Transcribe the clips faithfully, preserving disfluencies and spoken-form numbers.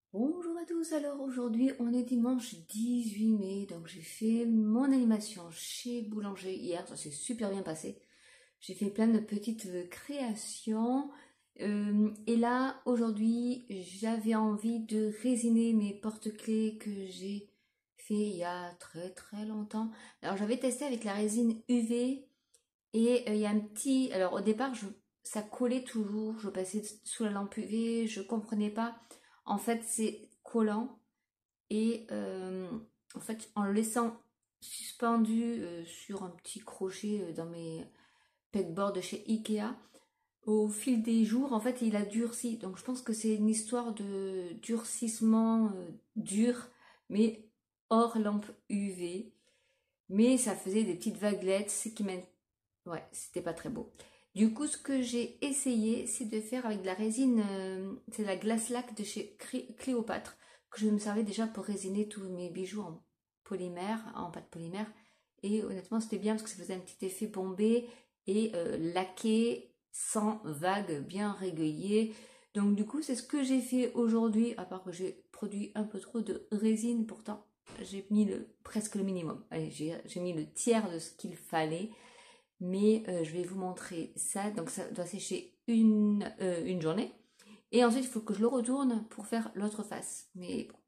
Bonjour à tous, alors aujourd'hui on est dimanche dix-huit mai, donc j'ai fait mon animation chez Boulanger hier, ça s'est super bien passé. J'ai fait plein de petites euh, créations euh, et là aujourd'hui j'avais envie de résiner mes porte-clés que j'ai fait il y a très très longtemps. Alors j'avais testé avec la résine U V et euh, il y a un petit, alors au départ je, ça collait toujours, je passais sous la lampe U V, je comprenais pas. En fait, c'est collant et euh, en fait, en le laissant suspendu euh, sur un petit crochet euh, dans mes pegboards de chez Ikea, au fil des jours, en fait, il a durci. Donc, je pense que c'est une histoire de durcissement euh, dur, mais hors lampe U V. Mais ça faisait des petites vaguelettes, ce qui m'int- ouais, c'était pas très beau. Du coup, ce que j'ai essayé, c'est de faire avec de la résine, euh, c'est la glace lac de chez Clé- Cléopâtre, que je me servais déjà pour résiner tous mes bijoux en polymère, en pâte polymère. Et honnêtement, c'était bien parce que ça faisait un petit effet bombé et euh, laqué, sans vagues, bien régayé. Donc du coup, c'est ce que j'ai fait aujourd'hui, à part que j'ai produit un peu trop de résine, pourtant j'ai mis le, presque le minimum. Allez, j'ai j'ai mis le tiers de ce qu'il fallait mais euh, je vais vous montrer ça. Donc ça doit sécher une, euh, une journée. Et ensuite, il faut que je le retourne pour faire l'autre face. Mais bon,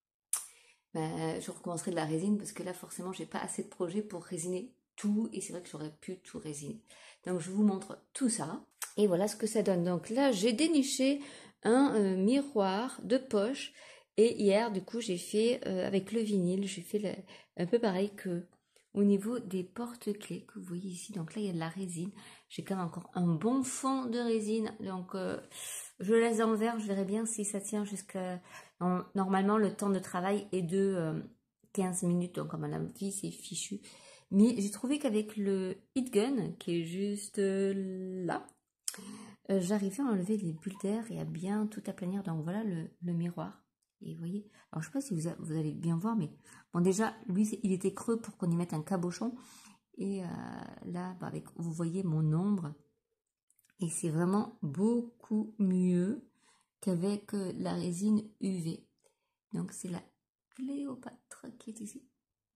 ben, je recommencerai de la résine parce que là, forcément, j'ai pas assez de projets pour résiner tout. Et c'est vrai que j'aurais pu tout résiner. Donc, je vous montre tout ça. Et voilà ce que ça donne. Donc là, j'ai déniché un euh, miroir de poche. Et hier, du coup, j'ai fait euh, avec le vinyle, j'ai fait le, un peu pareil que au niveau des porte-clés que vous voyez ici. Donc là, il y a de la résine. J'ai quand même encore un bon fond de résine. Donc, euh, je le laisse dans le verre. Je verrai bien si ça tient jusqu'à... Normalement, le temps de travail est de euh, quinze minutes. Donc, à mon avis, c'est fichu. Mais j'ai trouvé qu'avec le heat gun, qui est juste euh, là, euh, j'arrivais à enlever les bulles d'air et à bien tout aplanir. Donc voilà le, le miroir. Et vous voyez, alors je sais pas si vous, a, vous allez bien voir, mais bon déjà, lui, il était creux pour qu'on y mette un cabochon. Et euh, là, bah, avec, vous voyez mon ombre. Et c'est vraiment beaucoup mieux qu'avec euh, la résine U V. Donc c'est la Cléopâtre qui est ici.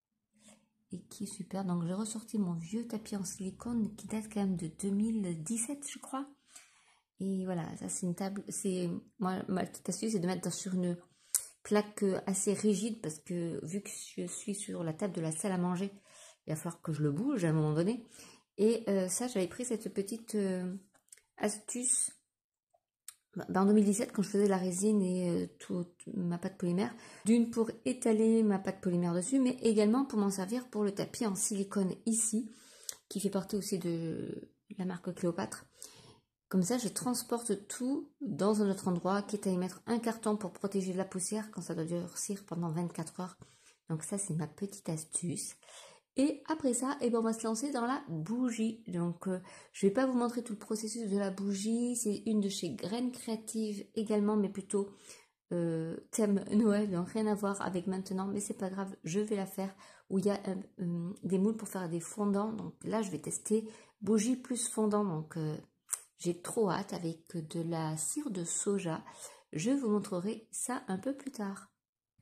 Et qui est super. Donc j'ai ressorti mon vieux tapis en silicone qui date quand même de deux mille dix-sept, je crois. Et voilà, ça c'est une table, c'est moi ma petite astuce c'est de mettre sur une plaque assez rigide parce que vu que je suis sur la table de la salle à manger, il va falloir que je le bouge à un moment donné. Et euh, ça j'avais pris cette petite euh, astuce ben, en deux mille dix-sept quand je faisais la résine et euh, toute ma pâte polymère, d'une pour étaler ma pâte polymère dessus, mais également pour m'en servir pour le tapis en silicone ici, qui fait partie aussi de la marque Cléopâtre. Comme ça, je transporte tout dans un autre endroit, quitte à y mettre un carton pour protéger de la poussière quand ça doit durcir pendant vingt-quatre heures. Donc ça, c'est ma petite astuce. Et après ça, eh ben, on va se lancer dans la bougie. Donc, euh, je ne vais pas vous montrer tout le processus de la bougie. C'est une de chez Graines Créatives également, mais plutôt euh, thème Noël, donc rien à voir avec maintenant. Mais c'est pas grave, je vais la faire où il y a euh, euh, des moules pour faire des fondants. Donc là, je vais tester bougie plus fondant. Donc... Euh, j'ai trop hâte avec de la cire de soja. Je vous montrerai ça un peu plus tard.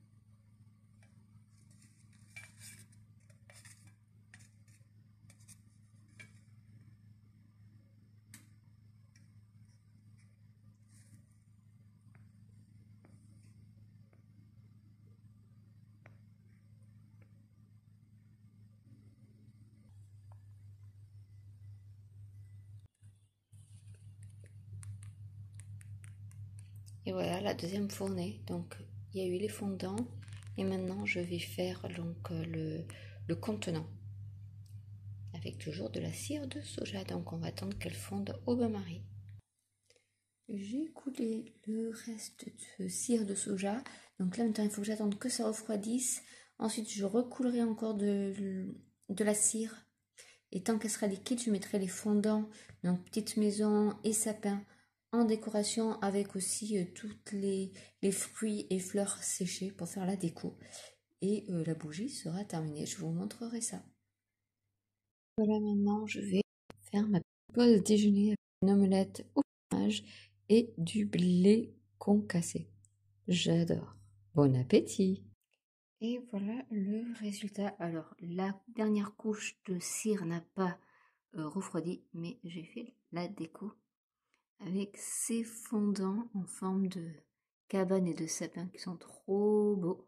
Et voilà la deuxième fournée. Donc il y a eu les fondants et maintenant je vais faire donc le, le contenant avec toujours de la cire de soja. Donc on va attendre qu'elle fonde au bain-marie. J'ai coulé le reste de cire de soja. Donc là maintenant il faut que j'attende que ça refroidisse. Ensuite je recoulerai encore de, de la cire. Et tant qu'elle sera liquide, je mettrai les fondants, donc petite maison et sapin en décoration avec aussi euh, toutes les, les fruits et fleurs séchés pour faire la déco. Et euh, la bougie sera terminée. Je vous montrerai ça. Voilà, maintenant je vais faire ma pause déjeuner avec une omelette au fromage et du blé concassé. J'adore. Bon appétit! Et voilà le résultat. Alors, la dernière couche de cire n'a pas euh, refroidi, mais j'ai fait la déco avec ces fondants en forme de cabane et de sapin qui sont trop beaux.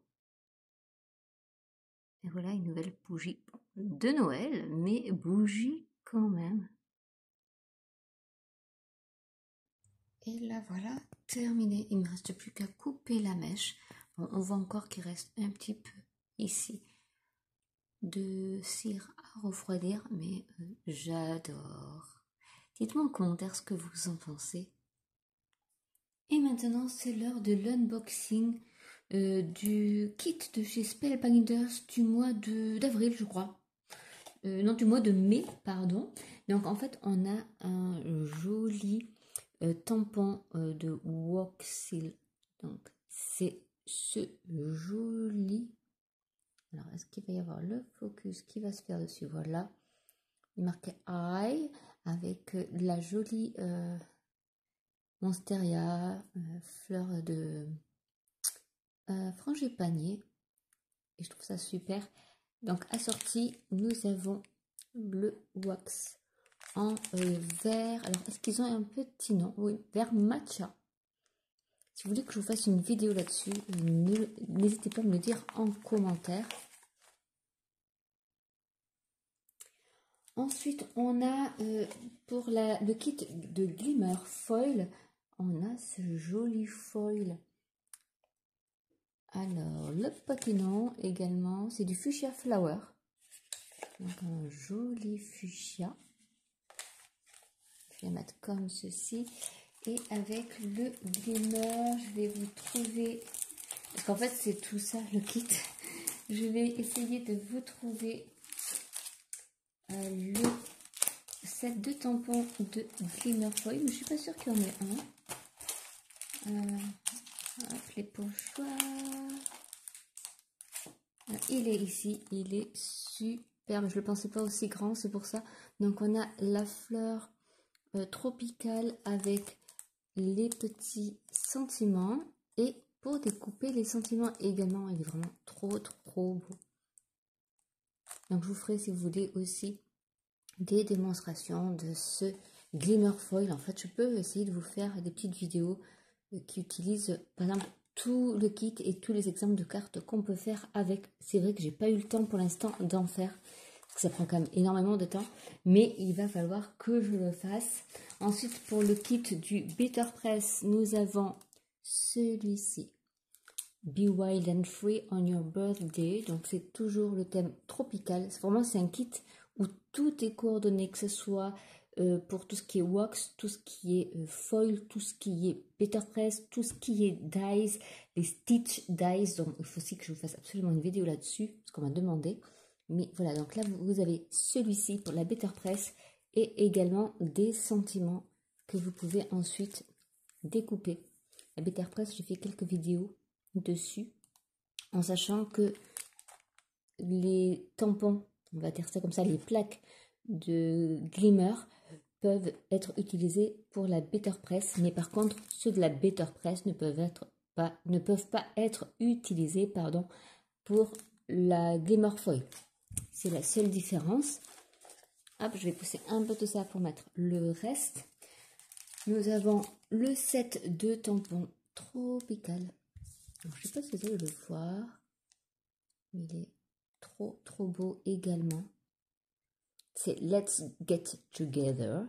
Et voilà une nouvelle bougie de Noël, mais bougie quand même. Et là voilà, terminé. Il ne me reste plus qu'à couper la mèche. Bon, on voit encore qu'il reste un petit peu ici de cire à refroidir, mais euh, j'adore. Dites-moi en commentaire ce que vous en pensez. Et maintenant, c'est l'heure de l'unboxing euh, du kit de chez Spellbinders du mois d'avril, je crois. Euh, non, du mois de mai, pardon. Donc, en fait, on a un joli euh, tampon euh, de Woxil. Donc, c'est ce joli. Alors, est-ce qu'il va y avoir le focus qui va se faire dessus? Voilà. Marqué Eye avec euh, la jolie euh, Monsteria, euh, fleur de euh, frangipanier. Et je trouve ça super. Donc, assorti, nous avons le wax en euh, vert. Alors, est-ce qu'ils ont un petit nom? Oui, vert matcha. Si vous voulez que je vous fasse une vidéo là-dessus, n'hésitez pas à me le dire en commentaire. Ensuite, on a euh, pour la, le kit de Glimmer Foil, on a ce joli foil. Alors, le papillon également, c'est du Fuchsia Flower. Donc, un joli fuchsia. Je vais mettre comme ceci. Et avec le glimmer, je vais vous trouver... Parce qu'en fait, c'est tout ça, le kit. Je vais essayer de vous trouver euh, le set de tampons de Glimmer Foil. Mais je suis pas sûre qu'il y en ait un. Euh, hop, les pochoirs. Il est ici. Il est superbe. Je ne le pensais pas aussi grand, c'est pour ça. Donc, on a la fleur euh, tropicale avec les petits sentiments et pour découper les sentiments également. Il est vraiment trop trop beau. Donc je vous ferai, si vous voulez, aussi des démonstrations de ce Glimmer Foil. En fait, je peux essayer de vous faire des petites vidéos qui utilisent par exemple tout le kit et tous les exemples de cartes qu'on peut faire avec. C'est vrai que j'ai pas eu le temps pour l'instant d'en faire, parce que ça prend quand même énormément de temps, mais il va falloir que je le fasse. Ensuite, pour le kit du Better Press, nous avons celui-ci. Be Wild and Free on Your Birthday. Donc, c'est toujours le thème tropical. Vraiment, c'est un kit où tout est coordonné, que ce soit euh, pour tout ce qui est wax, tout ce qui est euh, foil, tout ce qui est Better Press, tout ce qui est dies, les stitch dies. Donc, il faut aussi que je vous fasse absolument une vidéo là-dessus, parce qu'on m'a demandé. Mais voilà, donc là, vous avez celui-ci pour la Better Press et également des sentiments que vous pouvez ensuite découper. La Better Press, j'ai fait quelques vidéos dessus, en sachant que les tampons, on va dire ça comme ça, les plaques de Glimmer peuvent être utilisés pour la Better Press, mais par contre, ceux de la Better Press ne peuvent être pas, ne peuvent pas être utilisés, pardon, pour la Glimmer Foil. C'est la seule différence. Hop, je vais pousser un peu de ça pour mettre le reste. Nous avons le set de tampons tropical. Alors, je ne sais pas si vous allez le voir, mais il est trop trop beau également. C'est Let's Get Together.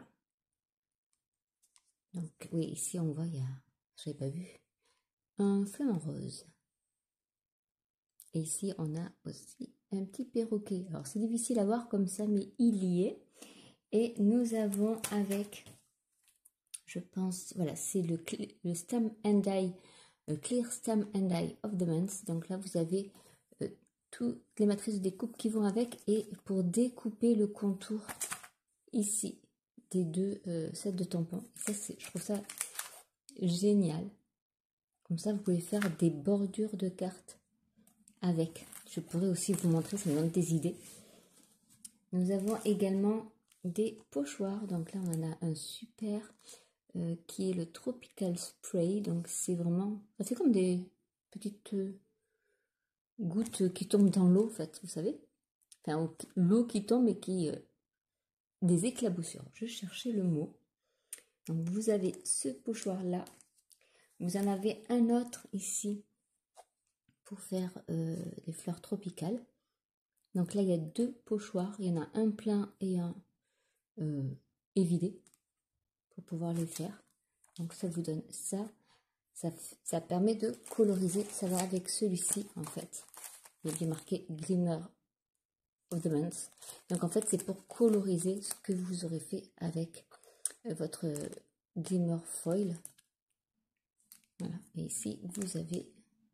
Donc oui, ici on voit, il y a, je n'avais pas vu, un flamant rose. Et ici on a aussi un petit perroquet. Alors c'est difficile à voir comme ça, mais il y est. Et nous avons avec, je pense, voilà, c'est le, le Stamp and Die, le Clear Stamp and Die of the Month. Donc là vous avez euh, toutes les matrices de découpe qui vont avec, et pour découper le contour ici des deux euh, sets de tampons. Et ça, je trouve ça génial. Comme ça, vous pouvez faire des bordures de cartes avec. Je pourrais aussi vous montrer, ça me donne des idées. Nous avons également des pochoirs. Donc là, on en a un super euh, qui est le Tropical Spray. Donc c'est vraiment, ça fait comme des, petites euh, gouttes qui tombent dans l'eau, en fait, vous savez. Enfin, l'eau qui tombe et qui... Euh, des éclaboussures. Je cherchais le mot. Donc, vous avez ce pochoir-là. Vous en avez un autre ici pour faire euh, des fleurs tropicales. Donc là, il y a deux pochoirs. Il y en a un plein et un euh, évidé pour pouvoir les faire. Donc ça vous donne ça. Ça, ça permet de coloriser. Ça va avec celui-ci en fait. Il y a bien marqué Glimmer of the Month. Donc en fait, c'est pour coloriser ce que vous aurez fait avec euh, votre euh, Glimmer Foil. Voilà. Et ici, vous avez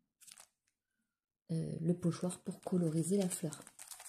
euh, le pochoir pour coloriser la fleur.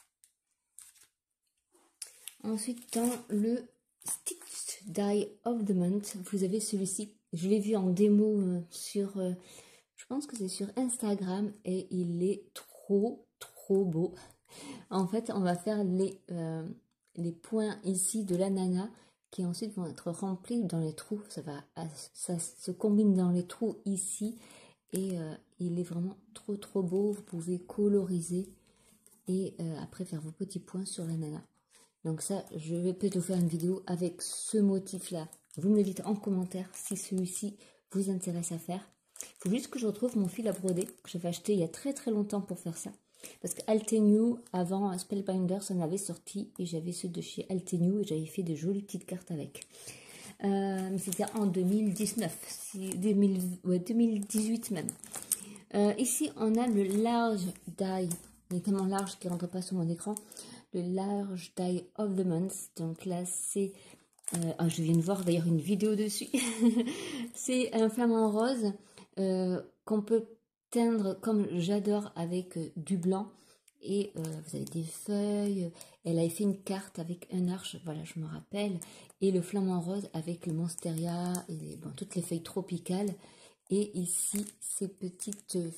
Ensuite, dans le Stitch Die of the Month, vous avez celui-ci. Je l'ai vu en démo euh, sur, euh, je pense que c'est sur Instagram et il est trop, trop beau. En fait, on va faire les, euh, les points ici de l'ananas qui ensuite vont être remplis dans les trous. Ça va, ça se combine dans les trous ici et euh, il est vraiment trop, trop beau. Vous pouvez coloriser et euh, après faire vos petits points sur l'ananas. Donc ça, je vais peut-être vous faire une vidéo avec ce motif-là. Vous me le dites en commentaire si celui-ci vous intéresse à faire. Il faut juste que je retrouve mon fil à broder que j'avais acheté il y a très très longtemps pour faire ça. Parce que Altenew, avant Spellbinder, ça en avait sorti et j'avais ceux de chez Altenew et j'avais fait de jolies petites cartes avec. Euh, C'était en deux mille dix-neuf, deux mille, ouais, deux mille dix-huit même. Euh, ici, on a le large die. Il est tellement large qu'il ne rentre pas sur mon écran. Le large die of the month. Donc là, c'est... Euh, oh, je viens de voir d'ailleurs une vidéo dessus. C'est un flamant rose euh, qu'on peut teindre comme j'adore avec euh, du blanc. Et euh, vous avez des feuilles. Elle a fait une carte avec un arche. Voilà, je me rappelle. Et le flamant rose avec le monstera et bon, toutes les feuilles tropicales. Et ici, ces petites... Euh,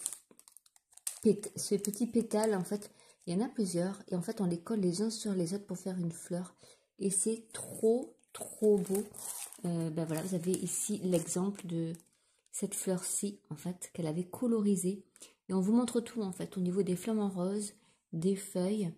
pét ces petits pétales, en fait... Il y en a plusieurs et en fait on les colle les uns sur les autres pour faire une fleur et c'est trop trop beau. Euh, ben voilà, vous avez ici l'exemple de cette fleur-ci en fait qu'elle avait colorisée et on vous montre tout en fait au niveau des flamants roses, des feuilles,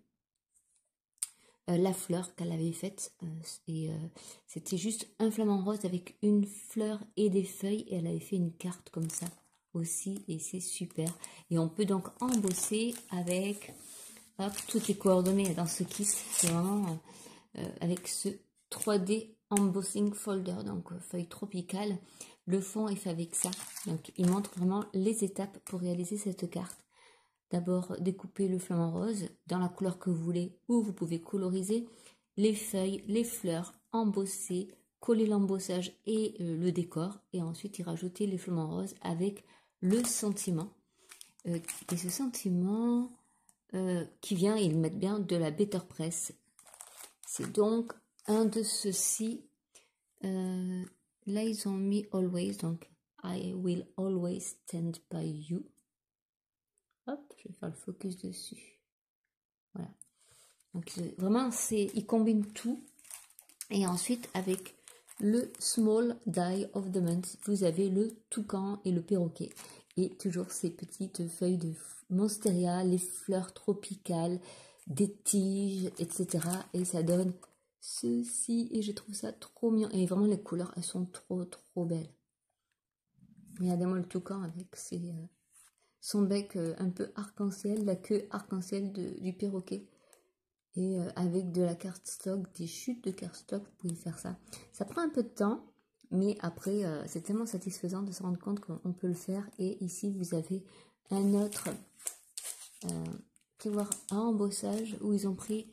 euh, la fleur qu'elle avait faite euh, et euh, c'était juste un flamant rose avec une fleur et des feuilles et elle avait fait une carte comme ça aussi et c'est super et on peut donc embosser avec... Hop, toutes les coordonnées dans ce kit, c'est vraiment euh, avec ce trois D embossing folder, donc euh, feuille tropicale. Le fond est fait avec ça, donc il montre vraiment les étapes pour réaliser cette carte. D'abord, découper le flamant rose dans la couleur que vous voulez, ou vous pouvez coloriser les feuilles, les fleurs, embosser, coller l'embossage et euh, le décor, et ensuite y rajouter les flamants roses avec le sentiment. Euh, et ce sentiment... Euh, qui vient, ils mettent bien de la Better Press. C'est donc un de ceux-ci. Euh, là, ils ont mis Always, donc I will always stand by you. Hop, je vais faire le focus dessus. Voilà. Donc, vraiment, c'est, ils combinent tout. Et ensuite, avec le Small Die of the Month, vous avez le toucan et le perroquet. Et toujours ces petites feuilles de monstera, les fleurs tropicales, des tiges, et cetera. Et ça donne ceci. Et je trouve ça trop mignon. Et vraiment, les couleurs, elles sont trop, trop belles. Regardez-moi le toucan avec ses, euh, son bec euh, un peu arc-en-ciel, la queue arc-en-ciel du perroquet. Et euh, avec de la cardstock, des chutes de cardstock, vous pouvez faire ça. Ça prend un peu de temps. Mais après, euh, c'est tellement satisfaisant de se rendre compte qu'on peut le faire. Et ici, vous avez un autre euh, tiroir à embossage où ils ont pris...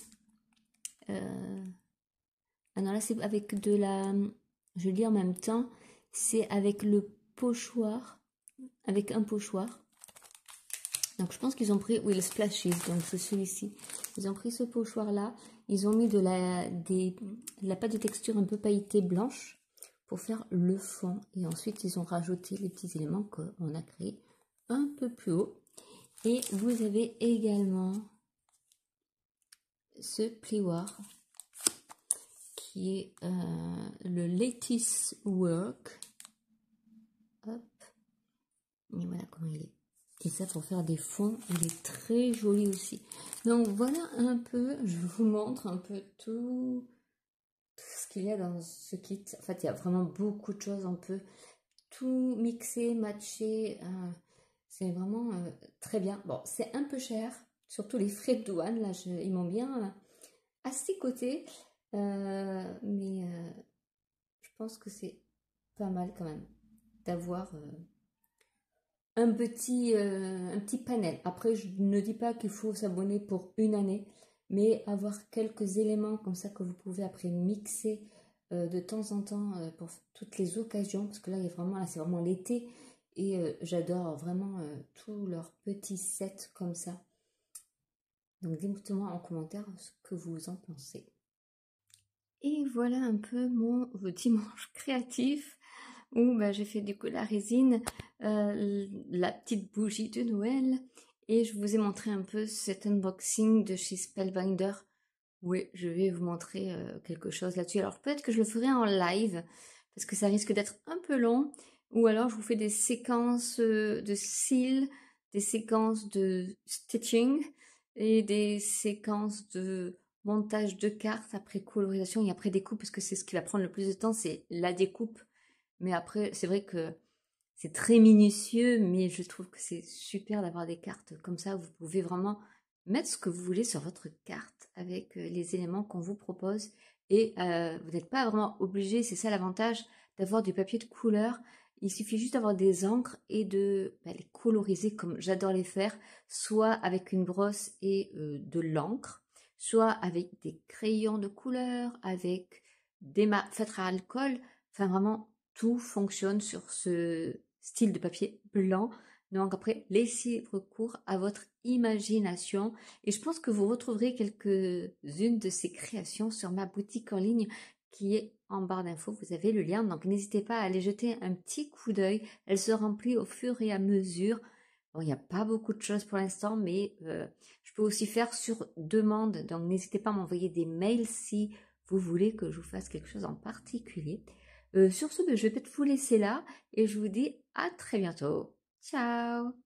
Euh, ah non, là, c'est avec de la... Je lis en même temps. C'est avec le pochoir. Avec un pochoir. Donc, je pense qu'ils ont pris Will Splashes. Donc, c'est celui-ci. Ils ont pris ce pochoir-là. Ils ont mis de la, des, de la pâte de texture un peu pailletée blanche pour faire le fond. Et ensuite, ils ont rajouté les petits éléments qu'on a créés un peu plus haut. Et vous avez également ce plioir qui est euh, le Lattice Work. Hop. Et voilà comment il est. Et ça pour faire des fonds, il est très joli aussi. Donc voilà un peu, je vous montre un peu tout, tout ce qu'il y a dans ce kit. En fait, il y a vraiment beaucoup de choses, on peut tout mixer, matcher. Euh, c'est vraiment euh, très bien. Bon, c'est un peu cher, surtout les frais de douane, là, je, ils m'ont bien euh, asticoté. Euh, mais euh, je pense que c'est pas mal quand même d'avoir... Euh, un petit, euh, un petit panel. Après, je ne dis pas qu'il faut s'abonner pour une année, mais avoir quelques éléments comme ça que vous pouvez après mixer euh, de temps en temps euh, pour toutes les occasions, parce que là, il y a vraiment, là, c'est vraiment l'été, et euh, j'adore vraiment euh, tous leurs petits sets comme ça. Donc, dites-moi en commentaire ce que vous en pensez. Et voilà un peu mon dimanche créatif où bah, j'ai fait du coup la résine, euh, la petite bougie de Noël, et je vous ai montré un peu cet unboxing de chez Spellbinder. Oui, je vais vous montrer euh, quelque chose là-dessus. Alors peut-être que je le ferai en live, parce que ça risque d'être un peu long, ou alors je vous fais des séquences euh, de cils, des séquences de stitching, et des séquences de montage de cartes après colorisation et après découpe, parce que c'est ce qui va prendre le plus de temps, c'est la découpe. Mais après, c'est vrai que c'est très minutieux, mais je trouve que c'est super d'avoir des cartes comme ça. Vous pouvez vraiment mettre ce que vous voulez sur votre carte avec les éléments qu'on vous propose. Et euh, vous n'êtes pas vraiment obligé, c'est ça l'avantage d'avoir du papier de couleur. Il suffit juste d'avoir des encres et de bah, les coloriser comme j'adore les faire, soit avec une brosse et euh, de l'encre, soit avec des crayons de couleur, avec des feutres à alcool. Enfin vraiment, tout fonctionne sur ce style de papier blanc. Donc après, laissez recours à votre imagination et je pense que vous retrouverez quelques-unes de ces créations sur ma boutique en ligne qui est en barre d'infos. Vous avez le lien, donc n'hésitez pas à aller jeter un petit coup d'œil. Elle se remplit au fur et à mesure. Bon, il n'y a pas beaucoup de choses pour l'instant, mais euh, je peux aussi faire sur demande. Donc n'hésitez pas à m'envoyer des mails si vous voulez que je vous fasse quelque chose en particulier. Euh, sur ce, je vais peut-être vous laisser là et je vous dis à très bientôt. Ciao!